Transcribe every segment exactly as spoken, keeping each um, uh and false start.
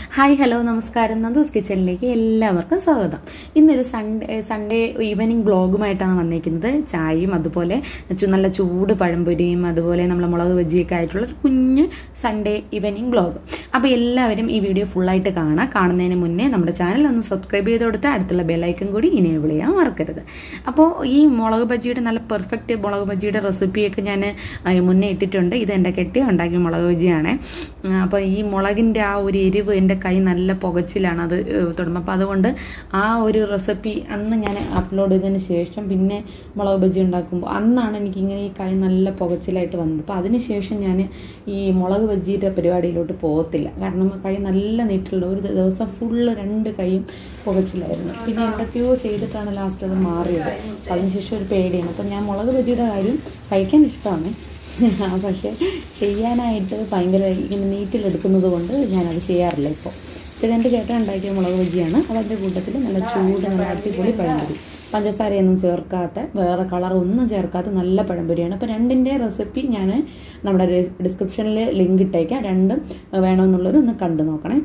Hi hello നമസ്കാരം നന്ദൂസ് കിച്ചണിലേക്ക് എല്ലാവർക്കും സ്വാഗതം. ഇന്നൊരു സൺഡേ സൺഡേ ഈവനിങ് വ്ളോഗുമായിട്ടാണ് വന്നിരിക്കുന്നത്. ചായയും അതുപോലെ നല്ല ചൂട് പഴംപൊരിയും അതുപോലെ നമ്മൾ മുളക് ബജിയൊക്കെ ആയിട്ടുള്ള ഒരു കുഞ്ഞ് സൺഡേ ഈവനിങ് വ്ളോഗ്. അപ്പോൾ എല്ലാവരും ഈ വീഡിയോ ഫുള്ളായിട്ട് കാണാം. കാണുന്നതിന് മുന്നേ നമ്മുടെ ചാനൽ ഒന്ന് സബ്സ്ക്രൈബ് ചെയ്ത് കൊടുത്താൽ അടുത്തുള്ള ബെല്ലൈക്കൺ കൂടി ഇനേബിൾ ചെയ്യാൻ മറക്കരുത്. അപ്പോൾ ഈ മുളക് ബജിയുടെ നല്ല പെർഫെക്റ്റ് മുളക് ബജിയുടെ റെസിപ്പിയൊക്കെ ഞാൻ മുന്നേ ഇട്ടിട്ടുണ്ട്. ഇത് എൻ്റെ കെട്ടി ഉണ്ടാക്കിയ മുളക് ബജിയാണ്. അപ്പോൾ ഈ മുളകിൻ്റെ ആ ഒരു എരിവ് എൻ്റെ കൈ നല്ല പുകച്ചിലാണ് അത് തുടങ്ങുമ്പോൾ. അപ്പോൾ അതുകൊണ്ട് ആ ഒരു റെസിപ്പി അന്ന് ഞാൻ അപ്ലോഡ് ചെയ്തതിന് ശേഷം പിന്നെ മുളക് ബജി ഉണ്ടാക്കുമ്പോൾ അന്നാണ് എനിക്കിങ്ങനെ ഈ കൈ നല്ല പുകച്ചിലായിട്ട് വന്നത്. അപ്പോൾ അതിന് ശേഷം ഞാൻ ഈ മുളക് ബജിയുടെ പരിപാടിയിലോട്ട് പോകത്തില്ല. കാരണം കൈ നല്ല നീറ്റുള്ള ഒരു ദിവസം ഫുള്ള് രണ്ട് കൈയും പുകച്ചിലായിരുന്നു. പിന്നെ എന്തൊക്കെയോ ചെയ്തിട്ടാണ് ലാസ്റ്റ് അത് മാറിയത്. അതിനുശേഷം ഒരു പേടിയാണ്. അപ്പോൾ ഞാൻ മുളക് ബജിയുടെ കാര്യം കഴിക്കാൻ ഇഷ്ടമാണ്, പക്ഷേ ചെയ്യാനായിട്ട് ഭയങ്കര ഇങ്ങനെ നീറ്റിലെടുക്കുന്നത് കൊണ്ട് ഞാനത് ചെയ്യാറില്ല ഇപ്പോൾ. ഇത് എൻ്റെ ചേട്ടൻ ഉണ്ടാക്കിയ മുളക് ബജിയാണ്. അപ്പോൾ അതിൻ്റെ കൂട്ടത്തിൽ നല്ല ചൂട് നല്ല അടിപൊളി പഴംപൊരി, പഞ്ചസാരയൊന്നും ചേർക്കാത്ത, വേറെ കളറൊന്നും ചേർക്കാത്ത നല്ല പഴംപൊരിയാണ്. അപ്പോൾ രണ്ടിൻ്റെ റെസിപ്പി ഞാൻ നമ്മുടെ ഡിസ്ക്രിപ്ഷനിൽ ലിങ്ക് ഇട്ടേക്കാം. രണ്ടും വേണമെന്നുള്ളവർ ഒന്ന് കണ്ടു നോക്കണേ.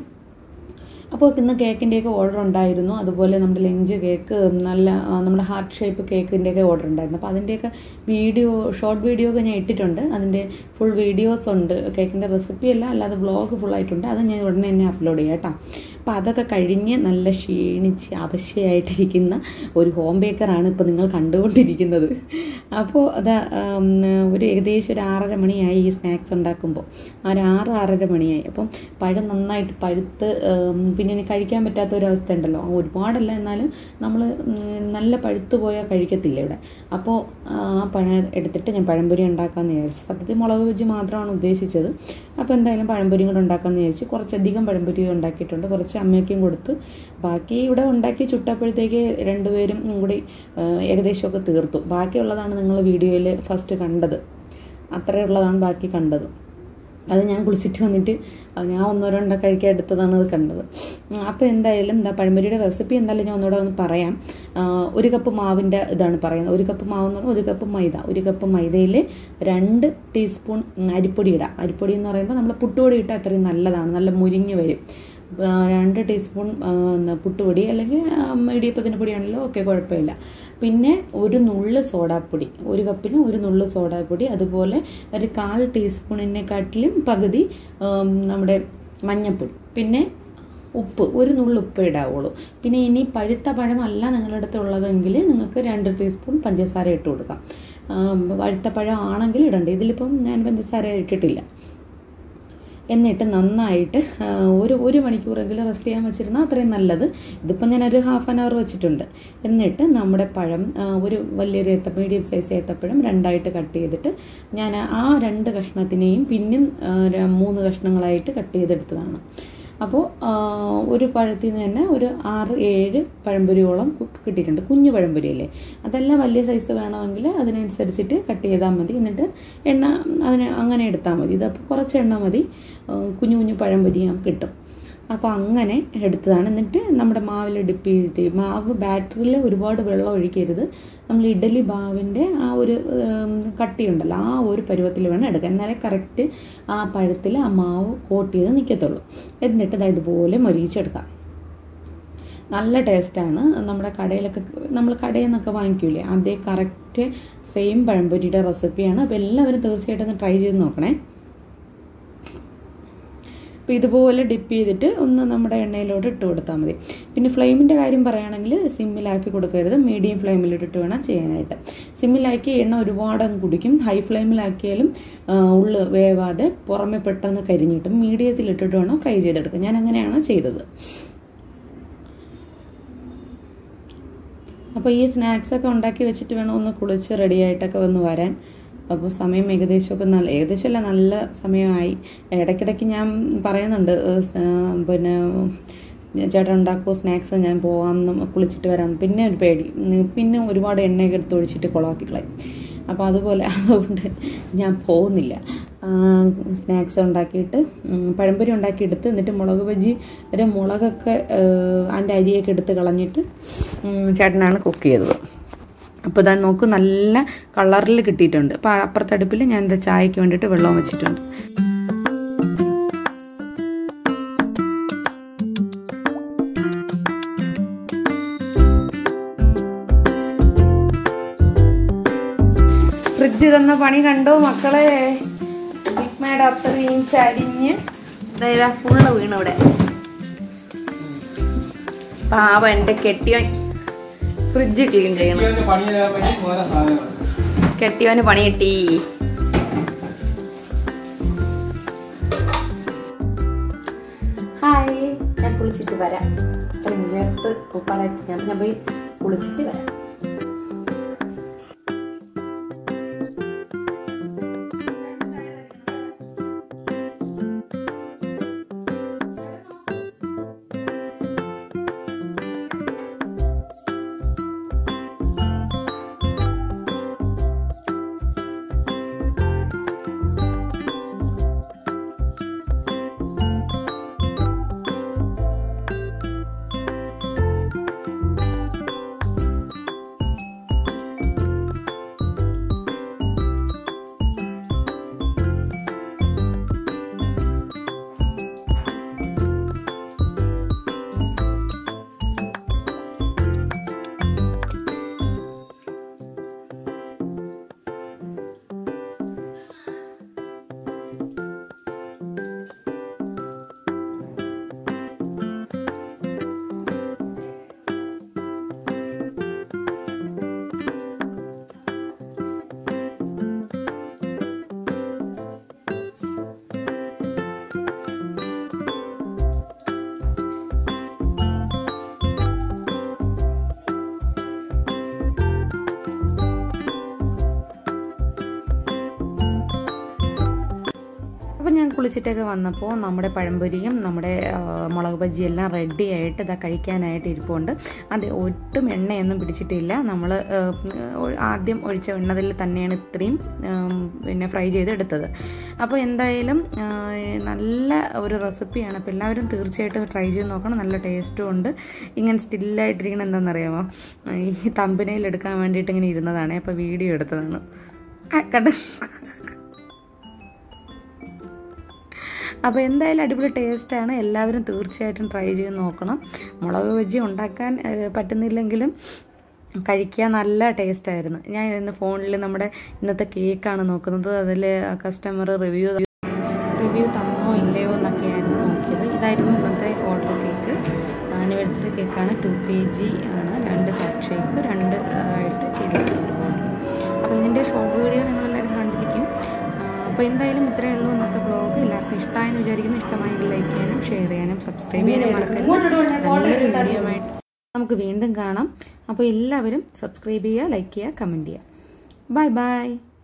അപ്പോൾ ഇന്ന് കേക്കിൻ്റെയൊക്കെ ഓർഡർ ഉണ്ടായിരുന്നു. അതുപോലെ നമ്മുടെ ലഞ്ച് കേക്ക്, നല്ല നമ്മുടെ ഹാർട്ട് ഷേപ്പ് കേക്കിൻ്റെയൊക്കെ ഓർഡർ ഉണ്ടായിരുന്നു. അപ്പോൾ അതിൻ്റെയൊക്കെ വീഡിയോ ഷോർട്ട് വീഡിയോ ഒക്കെ ഞാൻ ഇട്ടിട്ടുണ്ട്. അതിൻ്റെ ഫുൾ വീഡിയോസ് ഉണ്ട്. കേക്കിൻ്റെ റെസിപ്പി അല്ല, അല്ലാതെ വ്ളോഗ് ഫുള്ളായിട്ടുണ്ട്. അത് ഞാൻ ഉടനെ തന്നെ അപ്ലോഡ് ചെയ്യാം കേട്ടോ. അപ്പോൾ അതൊക്കെ കഴിഞ്ഞ് നല്ല ക്ഷീണിച്ച് അവശയായിട്ടിരിക്കുന്ന ഒരു ഹോം ബേക്കറാണ് ഇപ്പോൾ നിങ്ങൾ കണ്ടുകൊണ്ടിരിക്കുന്നത്. അപ്പോൾ അത് ഒരു ഏകദേശം ഒരു ആറര മണിയായി ഈ സ്നാക്സ് ഉണ്ടാക്കുമ്പോൾ. ഒരു ആറ് ആറര മണിയായി. അപ്പം പഴം നന്നായിട്ട് പഴുത്ത് പിന്നെ ഇനി കഴിക്കാൻ പറ്റാത്ത ഒരവസ്ഥ ഉണ്ടല്ലോ. ഒരുപാടല്ല, എന്നാലും നമ്മൾ നല്ല പഴുത്ത് പോയാൽ കഴിക്കത്തില്ല ഇവിടെ. അപ്പോൾ ആ പഴം എടുത്തിട്ട് ഞാൻ പഴംപൊരി ഉണ്ടാക്കാമെന്ന് വിചാരിച്ചു. സത്യത്തിൽ മുളക് ബജി മാത്രമാണ് ഉദ്ദേശിച്ചത്. അപ്പോൾ എന്തായാലും പഴംപൊരിയും കൂടെ ഉണ്ടാക്കാമെന്ന് വിചാരിച്ചു. കുറച്ചധികം പഴംപൊരി ഉണ്ടാക്കിയിട്ടുണ്ട്. കുറച്ച് അമ്മയ്ക്കും കൊടുത്ത് ബാക്കി ഇവിടെ ഉണ്ടാക്കി ചുട്ടപ്പോഴത്തേക്ക് രണ്ടുപേരും കൂടി ഏകദേശമൊക്കെ തീർത്തു. ബാക്കിയുള്ളതാണ് നിങ്ങൾ വീഡിയോയിൽ ഫസ്റ്റ് കണ്ടത്. അത്രയുള്ളതാണ് ബാക്കി കണ്ടത്. അത് ഞാൻ കുളിച്ചിട്ട് വന്നിട്ട് ഞാൻ ഒന്നോ രണ്ടോ കഴിക്കാൻ എടുത്തതാണ് അത് കണ്ടത്. അപ്പോൾ എന്തായാലും എന്താ പഴംപൊരിയുടെ റെസിപ്പി എന്തായാലും ഞാൻ ഒന്നുകൂടെ ഒന്ന് പറയാം. ഒരു കപ്പ് മാവിൻ്റെ ഇതാണ് പറയുന്നത്. ഒരു കപ്പ് മാവ് എന്ന് പറഞ്ഞാൽ ഒരു കപ്പ് മൈദ. ഒരു കപ്പ് മൈദയിൽ രണ്ട് ടീസ്പൂൺ അരിപ്പൊടി ഇടാം. അരിപ്പൊടി എന്ന് പറയുമ്പോൾ നമ്മൾ പുട്ടുപൊടി ഇട്ടാൽ അത്രയും നല്ലതാണ്, നല്ല മുരിഞ്ഞ് വരും. രണ്ട് ടീസ്പൂൺ പുട്ടുപൊടി അല്ലെങ്കിൽ ഇടിയപ്പത്തിൻ്റെ പൊടിയാണല്ലോ, ഓക്കെ, കുഴപ്പമില്ല. പിന്നെ ഒരു നുള്ള് സോഡാപ്പൊടി, ഒരു കപ്പിന് ഒരു നുള്ള് സോഡാപ്പൊടി. അതുപോലെ ഒരു കാൽ ടീസ്പൂണിനെക്കാട്ടിലും പകുതി നമ്മുടെ മഞ്ഞൾപ്പൊടി. പിന്നെ ഉപ്പ്, ഒരു നുള്ള് ഉപ്പ് ഇടാവുള്ളൂ. പിന്നെ ഇനി പഴുത്ത പഴമല്ല നിങ്ങളുടെ അടുത്ത് ഉള്ളതെങ്കിൽ നിങ്ങൾക്ക് രണ്ട് ടീസ്പൂൺ പഞ്ചസാര ഇട്ട് കൊടുക്കാം. പഴുത്ത പഴം ആണെങ്കിൽ ഇടണ്ട. ഇതിലിപ്പം ഞാൻ പഞ്ചസാര ഇട്ടിട്ടില്ല. എന്നിട്ട് നന്നായിട്ട് ഒരു ഒരു മണിക്കൂറെങ്കിലും റെസ്റ്റ് ചെയ്യാൻ വെച്ചിരുന്നാൽ അത്രയും നല്ലത്. ഇതിപ്പോൾ ഞാനൊരു ഹാഫ് ആൻ അവർ വെച്ചിട്ടുണ്ട്. എന്നിട്ട് നമ്മുടെ പഴം ഒരു വലിയൊരു ഏത്ത മീഡിയം സൈസ് ഏത്തപ്പഴം രണ്ടായിട്ട് കട്ട് ചെയ്തിട്ട് ഞാൻ ആ രണ്ട് കഷ്ണത്തിനെയും പിന്നും മൂന്ന് കഷ്ണങ്ങളായിട്ട് കട്ട് ചെയ്തെടുത്തതാണ്. അപ്പോൾ ഒരു പഴത്തിൽ നിന്ന് തന്നെ ഒരു ആറ് ഏഴ് പഴംപൊരിയോളം കിട്ടിയിട്ടുണ്ട്. കുഞ്ഞു പഴംപൊരിയല്ലേ, അതെല്ലാം വലിയ സൈസ് വേണമെങ്കിൽ അതിനനുസരിച്ചിട്ട് കട്ട് ചെയ്താൽ മതി. എന്നിട്ട് എണ്ണ അതിന് അങ്ങനെ എടുത്താൽ മതി. ഇതപ്പോൾ കുറച്ച് എണ്ണ മതി, കുഞ്ഞു കുഞ്ഞു പഴംപൊരി കിട്ടും. അപ്പോൾ അങ്ങനെ എടുത്തതാണ്. എന്നിട്ട് നമ്മുടെ മാവിൽ ഡിപ്പ് ചെയ്തിട്ട്, മാവ് ബാറ്ററിൽ ഒരുപാട് വെള്ളം ഒഴിക്കരുത്. നമ്മൾ ഇഡലി മാവിൻ്റെ ആ ഒരു കട്ടിയുണ്ടല്ലോ, ആ ഒരു പരുവത്തിൽ വേണം എടുക്കാൻ. എന്നാലേ കറക്റ്റ് ആ പഴത്തിൽ ആ മാവ് കോട്ട് ചെയ്ത് നിൽക്കത്തുള്ളൂ. എന്നിട്ട് അത് ഇതുപോലെ മൊരിയിച്ചെടുക്കാം. നല്ല ടേസ്റ്റാണ്. നമ്മുടെ കടയിലൊക്കെ നമ്മൾ കടയിൽ നിന്നൊക്കെ വാങ്ങിക്കൂലേ, അതേ കറക്റ്റ് സെയിം പഴംപൊരിയുടെ റെസിപ്പിയാണ്. അപ്പോൾ എല്ലാവരും തീർച്ചയായിട്ടും ഒന്ന് ട്രൈ ചെയ്ത് നോക്കണേ. അപ്പോൾ ഇതുപോലെ ഡിപ്പ് ചെയ്തിട്ട് ഒന്ന് നമ്മുടെ എണ്ണയിലോട്ട് ഇട്ട് കൊടുത്താൽ മതി. പിന്നെ ഫ്ലെയിമിൻ്റെ കാര്യം പറയുകയാണെങ്കിൽ സിമ്മിലാക്കി കൊടുക്കരുത്, മീഡിയം ഫ്ലെയിമിലിട്ടിട്ട് വേണം ചെയ്യാനായിട്ട്. സിമ്മിലാക്കി എണ്ണ ഒരുപാടങ്ങ് കുടിക്കും. ഹൈ ഫ്ലെയിമിലാക്കിയാലും ഉള്ളു വേവാതെ പുറമെ പെട്ടെന്ന് കരിഞ്ഞിട്ടും. മീഡിയത്തിലിട്ടിട്ട് വേണം ഫ്രൈ ചെയ്തെടുക്കുക. ഞാൻ അങ്ങനെയാണ് ചെയ്തത്. അപ്പോൾ ഈ സ്നാക്സൊക്കെ ഉണ്ടാക്കി വെച്ചിട്ട് വേണം ഒന്ന് കുളിച്ച് റെഡിയായിട്ടൊക്കെ വന്ന് വരാൻ. അപ്പോൾ സമയം ഏകദേശമൊക്കെ നല്ല ഏകദേശമല്ല നല്ല സമയമായി. ഇടയ്ക്കിടയ്ക്ക് ഞാൻ പറയുന്നുണ്ട് പിന്നെ ചേട്ടൻ ഉണ്ടാക്കുമോ സ്നാക്സ്, ഞാൻ പോകാം കുളിച്ചിട്ട് വരാം. പിന്നെ ഒരു പേടി, പിന്നെ ഒരുപാട് എണ്ണയൊക്കെ എടുത്ത് ഒഴിച്ചിട്ട് കുളമാക്കി കളയും. അപ്പോൾ അതുപോലെ അതുകൊണ്ട് ഞാൻ പോകുന്നില്ല. സ്നാക്സ് ഉണ്ടാക്കിയിട്ട് പഴംപൊരി ഉണ്ടാക്കിയെടുത്ത് എന്നിട്ട് മുളക് ബജി ഒരു മുളകൊക്കെ അതിൻ്റെ അരിയൊക്കെ എടുത്ത് കളഞ്ഞിട്ട് ചേട്ടനാണ് കുക്ക് ചെയ്തത്. അപ്പോൾ ഇതാ നോക്ക്, നല്ല കളറിൽ കിട്ടിയിട്ടുണ്ട്. അപ്പോൾ അപ്പുറത്തെ അടുപ്പിൽ ഞാൻ എന്താ ചായക്ക് വേണ്ടിയിട്ട് വെള്ളം വെച്ചിട്ടുണ്ട്. തന്ന പണി കണ്ടോ മക്കളെ? ബിഗ്മയുടെ അത്രയും ചരിഞ്ഞ് ഇതാ ഫുള്ള് വീണ് ഇവിടെ. പാവം എന്റെ കെട്ടിയോൻ ഫ്രിഡ്ജ് ക്ലീൻ ചെയ്യണം. കെട്ടിയോന് പണി കിട്ടി. ഹായ്, ഞാൻ കുളിച്ചിട്ട് വരാം. ചേർത്ത് ഉപ്പാടായിട്ട് ഞാൻ ഞാൻ പോയി കുളിച്ചിട്ട് വരാം. അപ്പോൾ ഞാൻ കുളിച്ചിട്ടൊക്കെ വന്നപ്പോൾ നമ്മുടെ പഴംപൊരിയും നമ്മുടെ മുളക് ബജിയും എല്ലാം റെഡി ആയിട്ട് ഇതാ കഴിക്കാനായിട്ട് ഇരിപ്പുണ്ട്. അത് ഒട്ടും എണ്ണയൊന്നും പിടിച്ചിട്ടില്ല. നമ്മൾ ആദ്യം ഒഴിച്ച എണ്ണതിൽ തന്നെയാണ് ഇത്രയും പിന്നെ ഫ്രൈ ചെയ്തെടുത്തത്. അപ്പോൾ എന്തായാലും നല്ല ഒരു റെസിപ്പിയാണ്. അപ്പോൾ എല്ലാവരും തീർച്ചയായിട്ടും ട്രൈ ചെയ്ത് നോക്കണം. നല്ല ടേസ്റ്റും ഉണ്ട്. ഇങ്ങനെ സ്റ്റില്ലായിട്ടിരിക്കണം. എന്താണെന്നറിയാമോ? ഈ തമ്പനയിൽ എടുക്കാൻ വേണ്ടിയിട്ട് ഇങ്ങനെ ഇരുന്നതാണ്. അപ്പോൾ വീഡിയോ എടുത്തതാണ്. കണ്ട. അപ്പോൾ എന്തായാലും അടിപൊളി ടേസ്റ്റാണ്. എല്ലാവരും തീർച്ചയായിട്ടും ട്രൈ ചെയ്ത് നോക്കണം. മുളക് ബജി ഉണ്ടാക്കാൻ പറ്റുന്നില്ലെങ്കിലും കഴിക്കാൻ നല്ല ടേസ്റ്റായിരുന്നു. ഞാൻ ഇന്ന് ഫോണിൽ നമ്മുടെ ഇന്നത്തെ കേക്കാണ് നോക്കുന്നത്. അതിൽ കസ്റ്റമർ റിവ്യൂ റിവ്യൂ തന്നോ ഇല്ലയോ എന്നൊക്കെയായിരുന്നു നോക്കിയത്. ഇതായിരുന്നു ഇന്നത്തെ ഓർഡർ കേക്ക്. ആനിവേഴ്സറി കേക്കാണ്. ടു കെ ജി ആണ്. രണ്ട് ഹാർട്ട് ഷേപ്പ് രണ്ട് ആയിട്ട് ചെയ്തിട്ടുണ്ട്. അപ്പോൾ ഇതിൻ്റെ ഷോർട്ട് വീഡിയോ നിങ്ങളെല്ലാവരും കണ്ടിരിക്കും. അപ്പോൾ എന്തായാലും ഇത്രയേ ഉള്ളൂ ഇന്നത്തെ വ്ളോഗ്. എല്ലാവർക്കും ഇഷ്ടമായെന്ന് വിചാരിക്കുന്നു. ഇഷ്ടമായെങ്കിൽ ലൈക്ക് ചെയ്യാനും ഷെയർ ചെയ്യാനും സബ്സ്ക്രൈബ് ചെയ്യാനും മറക്കരുത്. നല്ലൊരു വീഡിയോ ആയിട്ട് നമുക്ക് വീണ്ടും കാണാം. അപ്പോൾ എല്ലാവരും സബ്സ്ക്രൈബ് ചെയ്യുക, ലൈക്ക് ചെയ്യുക, കമൻറ്റ് ചെയ്യുക. Bye by.